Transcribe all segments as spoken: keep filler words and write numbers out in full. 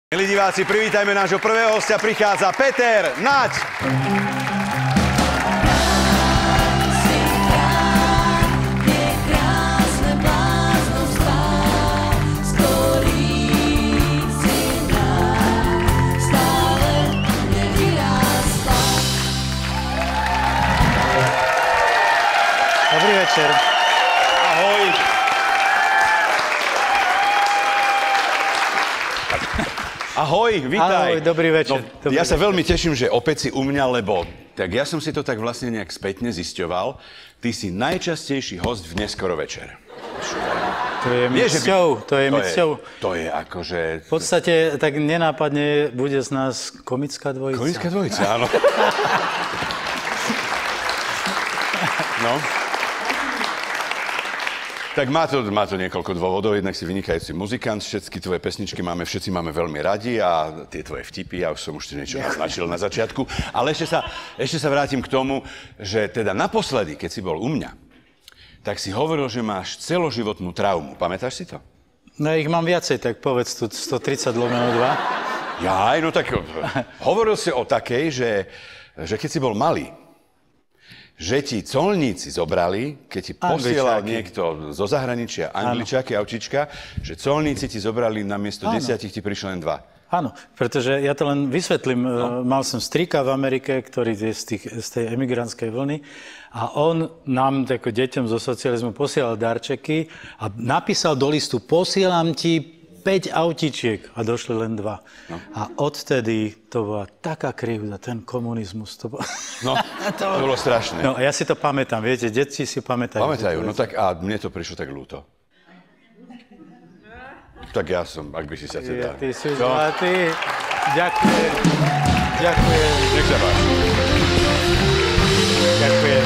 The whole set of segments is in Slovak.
Milí diváci, privítajme nášho prvého hostia. Prichádza Peter Naď. Dobrý večer. Ahoj. Ahoj, vítaj. Ahoj, dobrý večer. No, dobrý ja sa večer. veľmi teším, že opäť si u mňa, lebo tak ja som si to tak vlastne nejak spätne zisťoval. Ty si najčastejší host v Neskoro večer. To je mi Vieš, že by- cťou, to je To mi je, cťou. to je akože... V podstate tak nenápadne bude z nás komická dvojica. Komická dvojica, áno. No. Tak má to, má to niekoľko dôvodov. Jednak si vynikajúci muzikant, všetky tvoje pesničky máme, všetci máme veľmi radi a tie tvoje vtipy, ja už som už ti niečo naznačil na začiatku. Ale ešte sa, ešte sa vrátim k tomu, že teda naposledy, keď si bol u mňa, tak si hovoril, že máš celoživotnú traumu. Pamätáš si to? No ich mám viacej, tak povedz tu stotridsať lomeno dva. Jaj, no tak hovoril si o takej, že, že keď si bol malý, že ti colníci zobrali, keď ti posielal Angličáky. niekto zo zahraničia, Angličáky, aučička, že colníci ti zobrali namiesto Áno. desiatich, ti prišli len dva. Áno, pretože ja to len vysvetlím. No. Mal som strýka v Amerike, ktorý je z, tých, z tej emigrantskej vlny a on nám, ako deťom zo socializmu, posielal darčeky a napísal do listu, posielam ti päť autičiek a došli len dva. No. A odtedy to bola taká krivda, ten komunizmus. To bol... No, to bolo strašné. No a ja si to pamätám, viete, deti si pamätajú. Pamätajú, no tak a mne to prišlo tak ľúto. Tak ja som, ak by si sa teda... Ja, ty si zlatý. Ďakujem. Ďakujem. Nech sa páči. Ďakujem.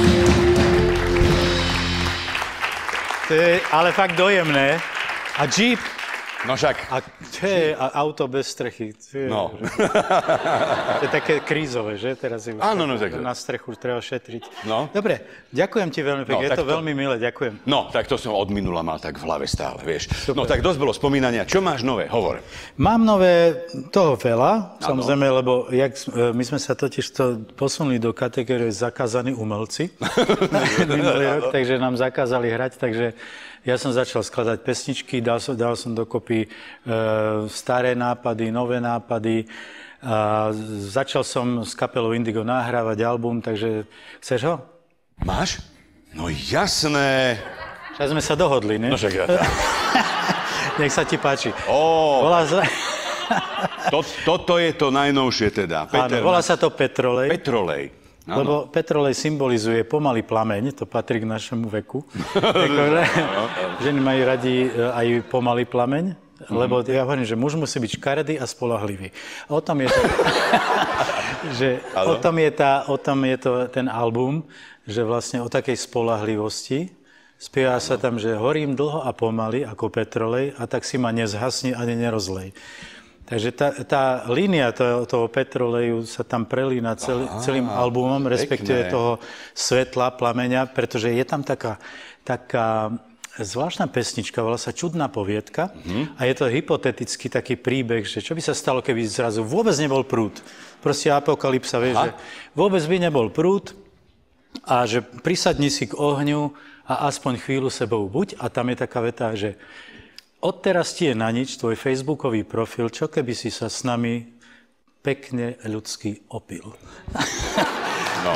To je ale fakt dojemné. A Jeep. No však. A, to je, a auto bez strechy. To je, No. to je také krízové, že? Teraz je už Áno, no tak- na strechu treba šetriť. No. Dobre, ďakujem ti veľmi No, pekne. je tak to to- veľmi milé, ďakujem. No, tak to som od minula mal tak v hlave stále, vieš. No tak dosť bolo spomínania. Čo máš nové? Hovor. Mám nové toho veľa, Áno. samozrejme, lebo jak, e, my sme sa totiž to posunuli do kategórie zakázaní umelci minulý rok, takže nám zakázali hrať, takže ja som začal skladať pesničky, dal som, dal som dokopy e, staré nápady, nové nápady. A začal som s kapelou Indigo nahrávať album, takže chceš ho? Máš? No jasné. Však sme sa dohodli, ne? No však ja. Nech sa ti páči. Ó, Volá sa, to, toto je to najnovšie teda. áno, volá sa to Petrolej. Petrolej. Áno. Lebo petrolej symbolizuje pomalý plameň, to patrí k našemu veku. Takže, ženy majú radi aj pomalý plameň, mm-hmm. lebo ja hovorím, že muž musí byť škaredý a spoľahlivý. O tom je to, že o tom je, tá, o tom je to ten album, že vlastne o takej spoľahlivosti. Spieva sa tam, že horím dlho a pomaly ako petrolej a tak si ma nezhasni ani nerozlej. Takže tá, tá línia toho, toho petroleju sa tam prelína celý, celým albumom, respektíve pekné. toho svetla, plameňa, pretože je tam taká, taká zvláštna pesnička, volá sa Čudná poviedka mm-hmm. a je to hypotetický taký príbeh, že čo by sa stalo, keby zrazu vôbec nebol prúd. Proste apokalypsa, vieš, že vôbec by nebol prúd a že prisadni si k ohňu a aspoň chvíľu sebou buď. A tam je taká veta, že odteraz ti je na nič tvoj facebookový profil, čo keby si sa s nami pekne ľudsky opil. No.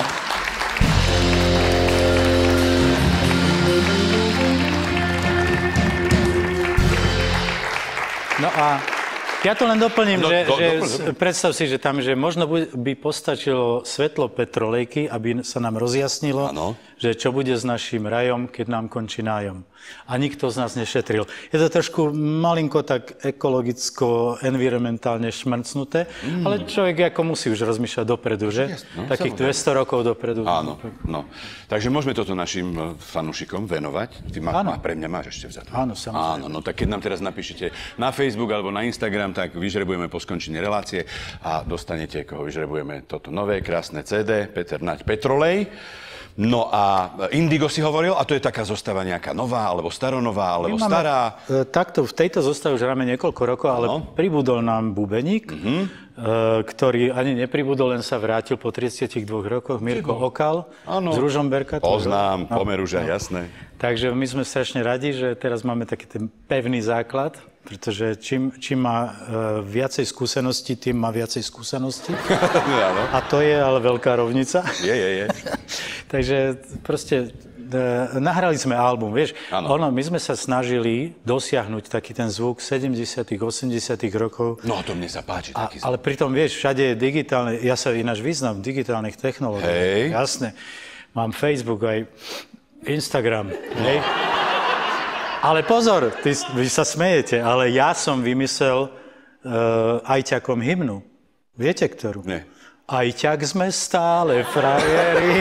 No a ja to len doplním, No, že, do- že doplň, s- doplň. predstav si, že tam, že možno bu- by postačilo svetlo petrolejky, aby sa nám rozjasnilo, Áno. že čo bude s naším rajom, keď nám končí nájom. A nikto z nás nešetril. Je to trošku malinko tak ekologicko-environmentálne šmrcnuté, mm. ale človek ako musí už rozmýšľať dopredu, že? no, Takých samozrejme. dvesto rokov dopredu. Áno, no. Takže môžeme toto našim e, fanúšikom venovať. Ty má, má, pre mňa máš ešte vzadu. Áno, samozrejme. Áno, no tak keď nám teraz napíšete na Facebook alebo na Instagram, tak vyžrebujeme po skončení relácie a dostanete, koho vyžrebujeme toto nové, krásne cé dé, Peter Naď Petrolej. No a Indigo si hovoril, a to je taká zostava nejaká nová, alebo staronová, alebo My stará? Máme, takto, v tejto zostave už hráme niekoľko rokov, ale Ano. pribudol nám bubeník, mm-hmm. ktorý ani nepribudol, len sa vrátil po tridsiatich dvoch rokoch, Mirko Okal Ano. z Ružomberka. Poznám, No, Pomeruža, no. jasné. Takže my sme strašne radi, že teraz máme taký ten pevný základ, pretože čím, čím má uh, viacej skúseností, tým má viacej skúseností. A to je ale veľká rovnica. Je, je, je. Takže proste uh, nahrali sme album, vieš. Ono, my sme sa snažili dosiahnuť taký ten zvuk sedemdesiatych, osemdesiatych rokov. No, to mne sa páči. A, Taký ale pritom, vieš, všade je digitálne, ja sa ináč vyznám v digitálnych technológiách. Hej. Jasné. Mám Facebook aj Instagram, hej. Ale pozor, ty, vy sa smejete, ale ja som vymyslel uh, ajťakom hymnu. Viete, ktorú? Nie. Ajťak sme stále frajeri.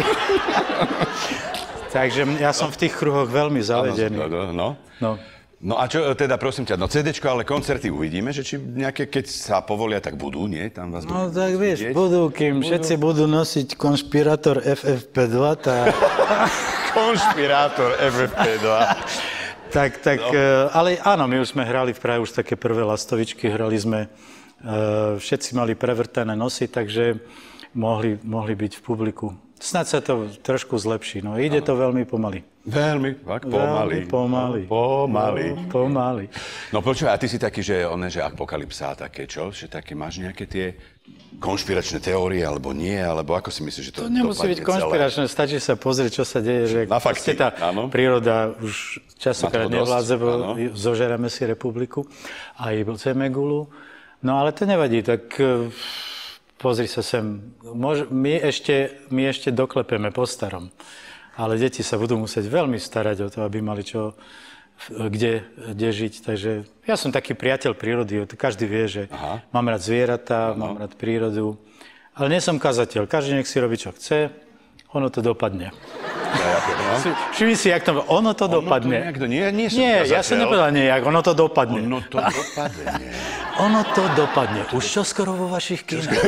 Takže ja som v tých kruhoch veľmi zavedený. No, no. No. No a čo, teda prosím ťa, no cédéčko, ale koncerty uvidíme, že či nejaké, keď sa povolia, tak budú, nie? Tam vás No budú tak vieš, vidieť? budú, kým budú. Všetci budú nosiť konšpirátor ef ef pé dva, tak... Konšpirátor ef ef pé dva. Tak, tak, no. Ale áno, my už sme hrali v Prahe už také prvé lastovičky, hrali sme, uh, všetci mali prevrtané nosy, takže mohli, mohli byť v publiku. Snad sa to trošku zlepší, no ide to veľmi pomaly. Veľmi, tak pomaly. Veľmi pomaly. Pomaly. No, pomaly. No počúvaj, a ty si taký, že one, že apokalypsa a také, čo? Že také máš nejaké tie konšpiračné teórie, alebo nie, alebo ako si myslíš, že to To nemusí byť konšpiračné, stačí sa pozrieť, čo sa deje, že na fakty, tá áno. príroda už časokrát nevládze, áno. zožerame si republiku, aj Zemegulu. No ale to nevadí, tak uh, pozri sa sem, Môž, my, ešte, my ešte doklepeme po starom, ale deti sa budú musieť veľmi starať o to, aby mali čo, kde, kde žiť. Takže ja som taký priateľ prírody, každý vie, že Aha. mám rád zvieratá, mám rád prírodu, ale nie som kazateľ, každý nech si robí, čo chce, ono to dopadne. No. Všimni si, jak to, ono to ono dopadne. To to nie, nie, som nie kazateľ. Ja som nepovedal nejak, ono to dopadne. Ono to dopadne. Ono to dopadne. Už čo skoro vo vašich kinách.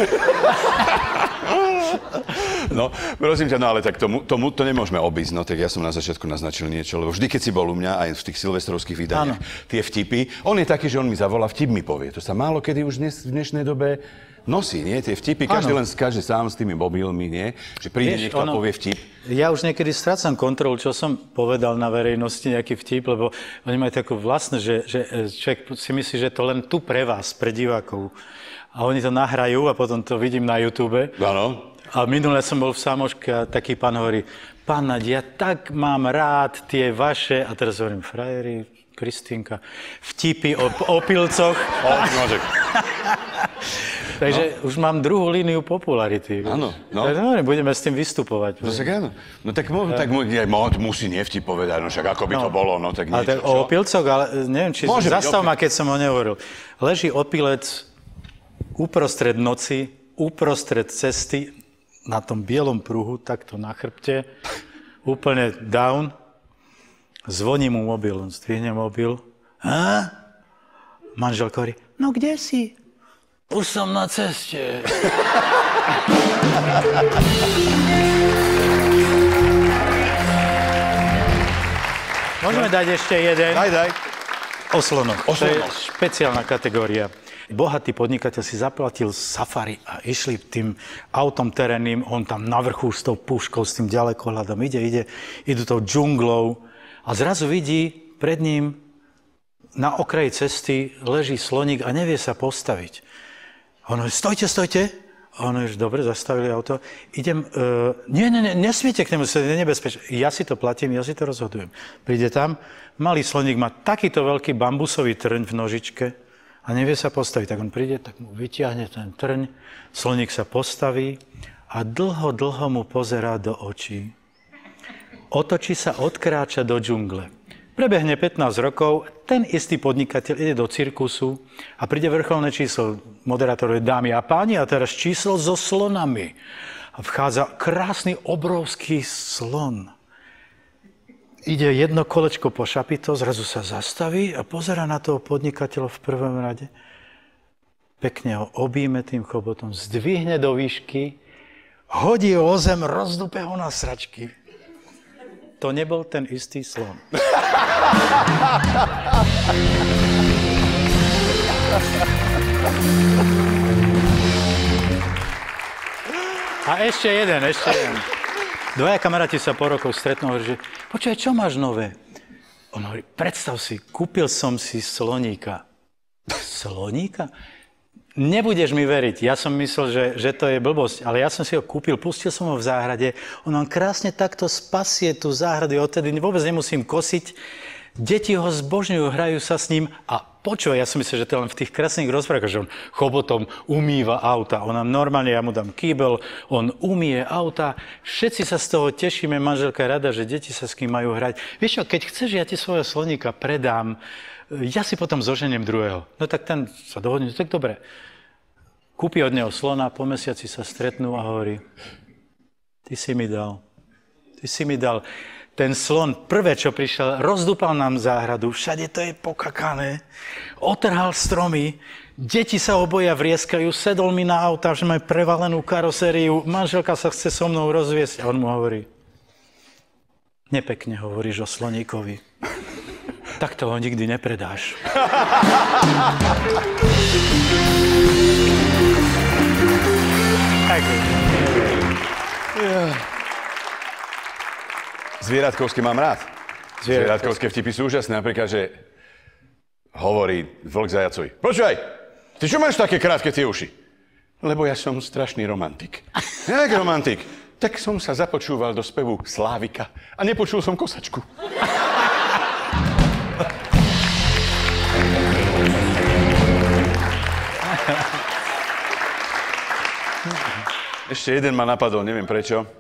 No, prosím ťa, no ale tak tomu, tomu to nemôžeme obísť, no tak ja som na začiatku naznačil niečo, lebo vždy, keď si bol u mňa, aj v tých silvestrovských vydaniach, tie vtipy, on je taký, že on mi zavolá, vtip mi povie. To sa málo kedy už dnes, v dnešnej dobe nosí, nie? Tie vtipy, každý ano. len skáže sám s tými mobilmi, nie? Že príde Vieš, niekto ono, a povie vtip. Ja už niekedy strácam kontrolu, čo som povedal na verejnosti, nejaký vtip, lebo oni majú takú vlastné, že, že človek si myslí, že to len tu pre vás, pre divákov. A oni to nahrajú a potom to vidím na YouTube. Áno. A minule som bol v Sámoške a taký pán hovorí, pán Naď, ja tak mám rád tie vaše, a teraz hovorím, frajeri, Kristínka, vtipy o opilcoch. O, nožek. Takže no. už mám druhú líniu popularity. Áno, no. no. Budeme s tým vystupovať. No tak áno. No tak, mo, tak mu, nie, mo, musí nevtip povedať, no však ako by no. to bolo, no tak niečo, tak o opilcoch, ale neviem, či Môže zastav byť, ma, keď som ho nehovoril. Leží opilec uprostred noci, uprostred cesty, na tom bielom pruhu, takto na chrbte, úplne down, zvoní mu mobil, on zdvihne mobil. A? Manželka hovorí, no kde si? Už som na ceste. Môžeme dať ešte jeden? Daj, daj. O slonoch. O To je slonoch. špeciálna kategória. Bohatý podnikateľ si zaplatil safari a išli tým autom terénnym, on tam na vrchu s tou puškou, s tým ďalekohľadom, ide, ide, idú tou džunglou a zrazu vidí pred ním na okraji cesty leží sloník a nevie sa postaviť. A on hovorí, stojte, stojte. A on hovorí, dobre, zastavili auto. Idem, uh, nie, nie, nie, nesmiete k nemu, to je nebezpečné. Ja si to platím, ja si to rozhodujem. Príde tam, malý sloník má takýto veľký bambusový trň v nožičke, a nevie sa postaviť, tak on príde, tak mu vyťahne ten trň, sloník sa postaví a dlho, dlho mu pozerá do očí. Otočí sa, odkráča do džungle. Prebehne pätnásť rokov, ten istý podnikateľ ide do cirkusu a príde vrcholné číslo. Moderátor je dámy a páni a teraz číslo so slonami. A vchádza krásny, obrovský slon. Ide jedno kolečko po šapito, zrazu sa zastaví a pozerá na toho podnikateľa v prvom rade. Pekne ho objíme tým chobotom, zdvihne do výšky, hodí ho o zem, rozdupe ho na sračky. to nebol ten istý slon. A ešte jeden, ešte jeden. Dvaja kamaráti sa po rokoch stretnú a hovorí, že počúvaj, čo máš nové? On hovorí, predstav si, kúpil som si sloníka. Sloníka? Nebudeš mi veriť, ja som myslel, že, že to je blbosť, ale ja som si ho kúpil, pustil som ho v záhrade, on vám krásne takto spasie tú záhradu, odtedy vôbec nemusím kosiť, deti ho zbožňujú, hrajú sa s ním a počúvaj, ja som myslel, že to je len v tých krásnych rozprávkach, že on chobotom umýva auta, on nám normálne, ja mu dám kýbel, on umýje auta, všetci sa z toho tešíme, manželka je rada, že deti sa s kým majú hrať. Vieš čo, keď chceš, ja ti svojho sloníka predám, ja si potom zoženiem druhého. No tak ten sa dohodne, tak dobre. Kúpi od neho slona, po mesiaci sa stretnú a hovorí, ty si mi dal, ty si mi dal. Ten slon, prvé, čo prišiel, rozdúpal nám záhradu, všade to je pokakané, otrhal stromy, deti sa oboja vrieskajú, sedol mi na auta, že majú prevalenú karosériu, manželka sa chce so mnou rozviesť. A on mu hovorí, nepekne hovoríš o sloníkovi, tak to ho nikdy nepredáš. Zvieratkovské mám rád. Zvieratkovské vtipy sú úžasné. Napríklad, že hovorí vlk zajacovi. Počúvaj, ty čo máš také krátke tie uši? Lebo ja som strašný romantik. Jak romantik? Tak som sa započúval do spevu Slávika a nepočul som kosačku. Ešte jeden ma napadol, neviem prečo.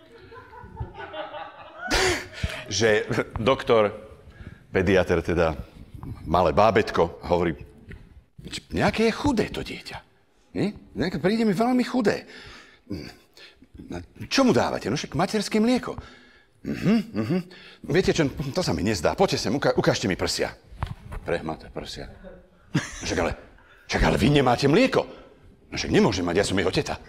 Že doktor, pediater teda, malé bábätko, hovorí, nejaké je chudé to dieťa. Nie? Príde mi veľmi chudé. Čo mu dávate? No však materské mlieko. Uh-huh, uh-huh. Viete čo, to sa mi nezdá. Poďte sem, uka- ukážte mi prsia. Prehmaté prsia. Však ale, však ale vy nemáte mlieko. No však nemôžem mať, ja som jeho teta.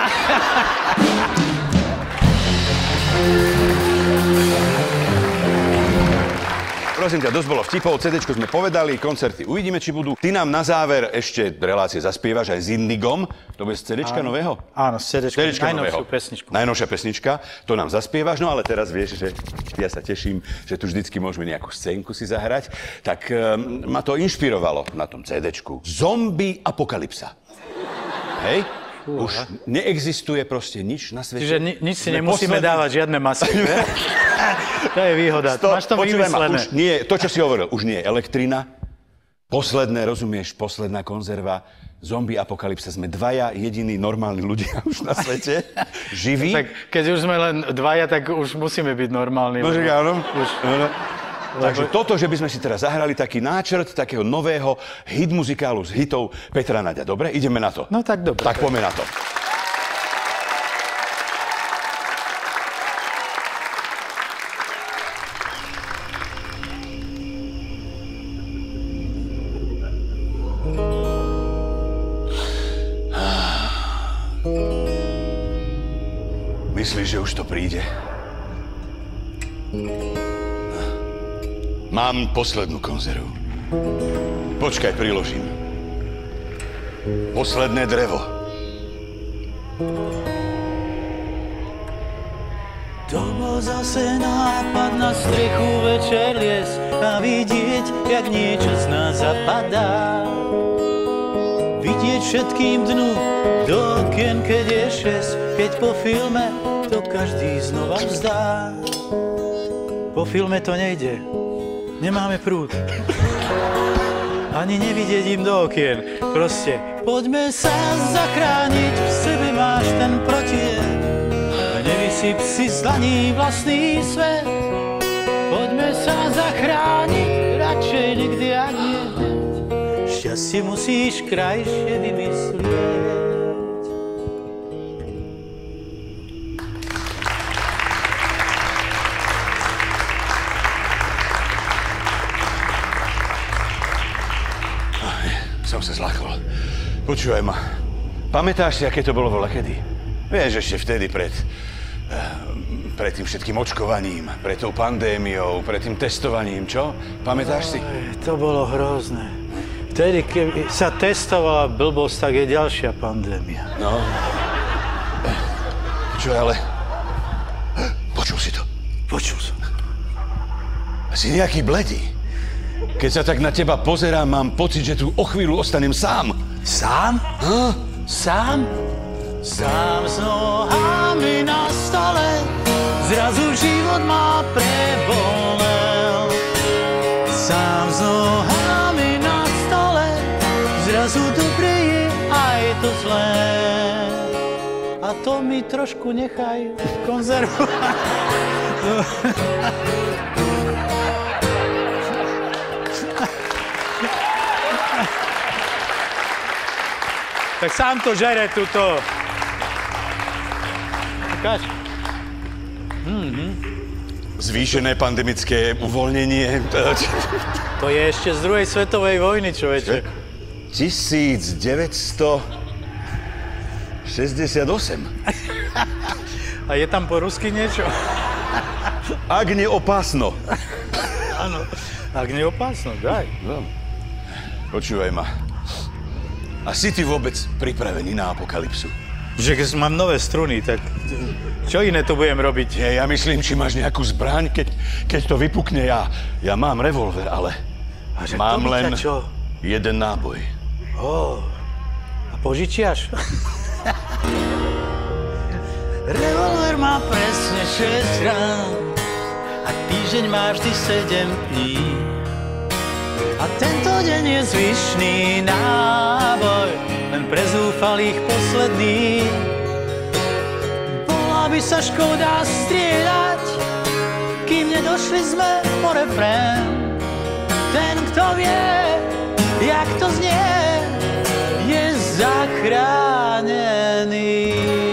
Prosím ťa, dosť bolo vtipov, cédečko sme povedali, koncerty uvidíme, či budú. Ty nám na záver ešte relácie zaspievaš aj s Indigom. To bude z cédečka nového? Áno, z cédečka, cédečka najnovšiu nového. pesničku. Najnovšia pesnička, to nám zaspievaš, no ale teraz vieš, že ja sa teším, že tu vždycky môžeme nejakú scénku si zahrať. Tak um, ma to inšpirovalo na tom cédečku. Zombie apokalypsa. Hej? Fú, už neexistuje proste nič na svete. Čiže ni- nič si Sme nemusíme poslední... dávať, žiadne masy. To je výhoda. Stop, Máš to počúvaj ma, vymyslené. už nie, to, čo si hovoril, už nie je elektrina. Posledné, rozumieš, posledná konzerva. Zombie apokalypsa. Sme dvaja jediní normálni ľudia už na svete. Živí. Tak keď už sme len dvaja, tak už musíme byť normálni. No, že áno. Už... Takže toto, že by sme si teraz zahrali taký náčrt takého nového hit muzikálu z hitov Petra Naďa. Dobre? Ideme na to. No tak dobre. Tak poďme na to. Myslíš, že už to príde? Mám poslednú konzervu. Počkaj, priložím. Posledné drevo. To bol zase nápad na strechu večer lies a vidieť, jak niečo z nás zapadá. Vidieť všetkým dnu do okien, keď je šesť, keď po filme to každý znova vzdá. Po filme to nejde. Nemáme prúd. Ani nevidieť im do okien. Proste, poďme sa zachrániť, v sebe máš ten protier. Nevysyp si z dlaní vlastný svet. Poďme sa zachrániť, radšej nikdy ak nie. Šťastie musíš krajšie vymyslieť. Som sa zlákol. Počúvaj ma. Pamätáš si, aké to bolo voľakedy? Vieš, ešte vtedy pred... pred tým všetkým očkovaním, pred tou pandémiou, pred tým testovaním, čo? Pamätáš si? Oj, to bolo hrozné. Vtedy, keď sa testovala blbosť, tak je ďalšia pandémia. No. Čo ale? Počul si to? Počul som. Si nejaký bledý. Keď sa tak na teba pozerám, mám pocit, že tu o chvíľu ostanem sám. Sám? Ha? Sám? Sám s nohami na stole, zrazu život ma prebolel. Sám s nohami na stole, zrazu dobre je aj to zlé. A to mi trošku nechaj konzervovať. Tak sám to žere tuto. Ukáž. Mm-hmm. Zvýšené pandemické uvoľnenie. To je ešte z druhej svetovej vojny, človeče. tisícdeväťstošesťdesiatosem. A je tam po rusky niečo? Ak neopásno. Áno. Ak neopásno, daj. No. Počúvaj ma. A si ty vôbec pripravený na apokalypsu? Že keď mám nové struny, tak čo iné tu budem robiť? Nie, ja myslím, či máš nejakú zbraň, keď, keď to vypukne. Ja, ja mám revolver, ale A že mám to len čo? jeden náboj. Oh. A požičiaš? Revolver má presne šesť rán a týždeň má vždy sedem dní. A tento deň je zvyšný náboj, len pre zúfalých posledný. Bola by sa škoda strieľať, kým nedošli sme po refrén. Ten, kto vie, jak to znie, je zachránený.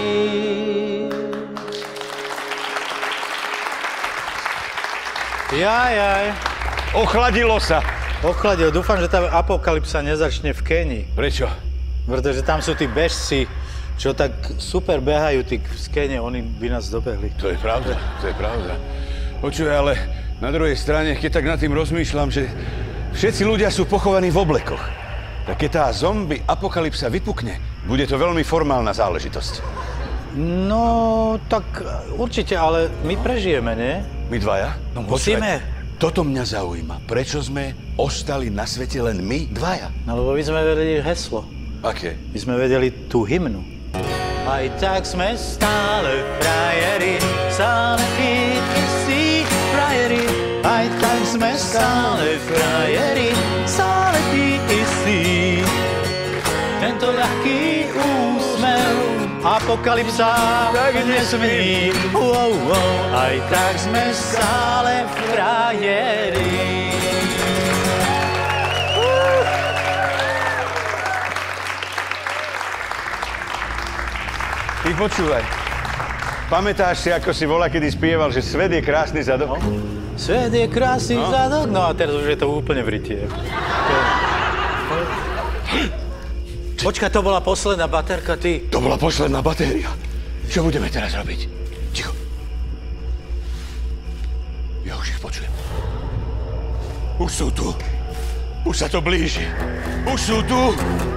Jaj, jaj. Ochladilo sa. Ochladil. Dúfam, že tá apokalypsa nezačne v Kenii. Prečo? Pretože tam sú tí bežci, čo tak super behajú tí z Kenie, oni by nás dobehli. To je pravda, to je pravda. Počuj, ale na druhej strane, keď tak nad tým rozmýšľam, že všetci ľudia sú pochovaní v oblekoch. Tak keď tá zombie apokalypsa vypukne, bude to veľmi formálna záležitosť. No, tak určite, ale my prežijeme, nie? My dvaja? No musíme. Počúvaj, toto mňa zaujíma. Prečo sme ostali na svete len my dvaja? No lebo my sme vedeli heslo. Aké? My sme vedeli tú hymnu. Aj tak sme stále frajeri, stále tí istí frajeri. Aj tak sme stále frajeri, stále tí istí. Tento ľahký úsmev, apokalypsa tak nesmí. Wow, wow. Aj tak sme stále frajeri. Ty počúvaj. Pamätáš si, ako si voľa, kedy spieval, že svet je krásny zadok? No. Svet je krásny no. zadok, no a teraz už je to úplne vritie. Počkaj, to bola posledná baterka, ty. To bola posledná batéria. Čo budeme teraz robiť? Ticho. Ja už ich počujem. Už sú tu. Už sa to blíži. Už sú tu.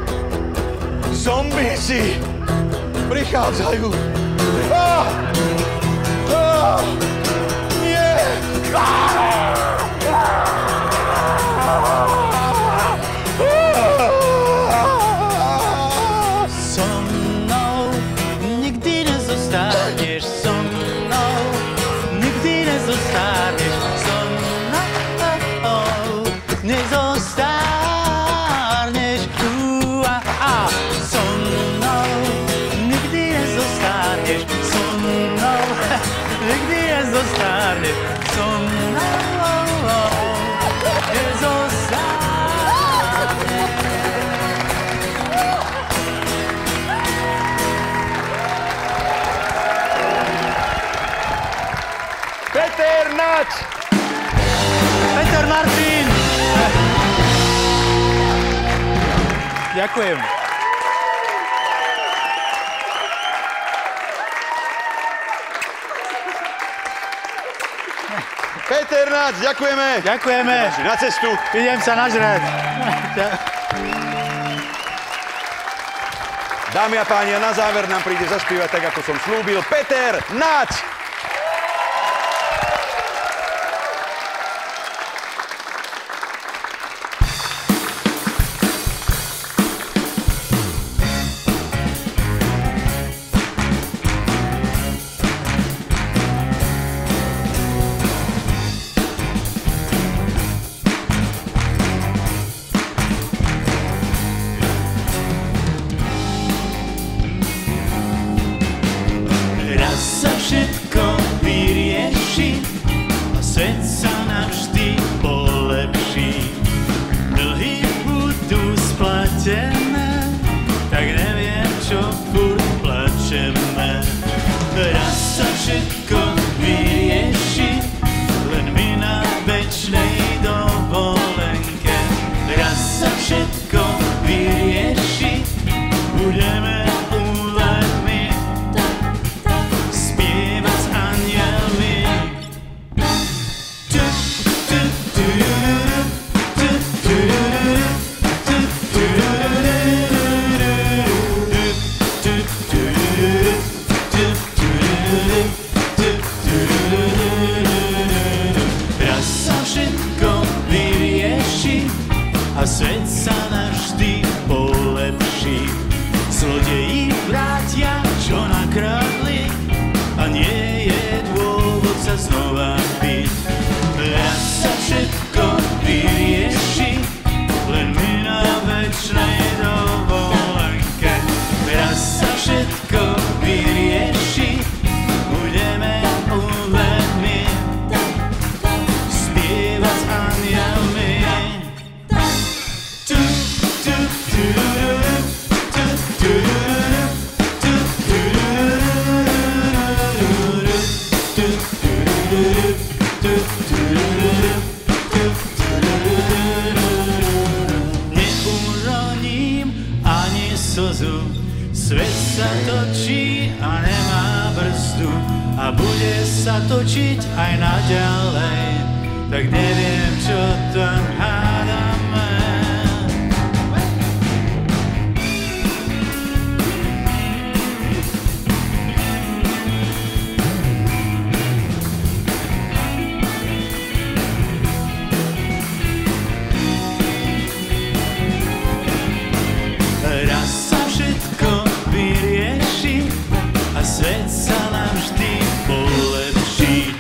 Zombíci. Prichádzajú. Ah! Ah! Nie! Ah! So mnou nikdy nezostaneš, so mnou nikdy nezostaneš, so mnou nezostaneš. Uh, a, a. So mnou nikdy nezostaneš, so mnou nikdy nezostaneš, so mnou nezostaneš. Peter Nač! Peter Martin! Ďakujem. Peter Nať, ďakujeme. Ďakujeme. Na cestu. Idem sa nažrať. Dámy a páni, a na záver nám príde zaspievať, tak ako som slúbil, Peter Nať. Všetko vyrieši a svet sa navždy polepší. Dlhy budú splatené, tak neviem, čo furt plačeme. Raz sa všetko vyrieši, len my na večnej dovolenke. Raz sa všetko vyrieši, budeme a svet sa navždy polepší. Zlodeji vrátia, čo nakradli, a nie je dôvod sa znova byť. Raz sa všetko vyrieši, len my na večnej dovolenke. Raz sa všetko vyrieši, budeme len my spievať s anielmi. Neuroním ani slzu, svet sa točí a nemá brzdu a bude sa točiť aj naďalej, tak neviem, čo tam hádame. A svet sa navždy polepší.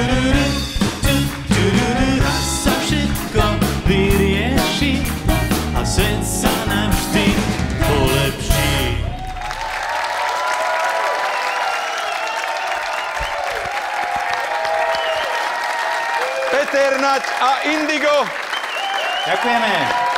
Raz sa všetko vyrieši a svet sa navždy polepší. Peter Nať a Indigo. Ďakujeme.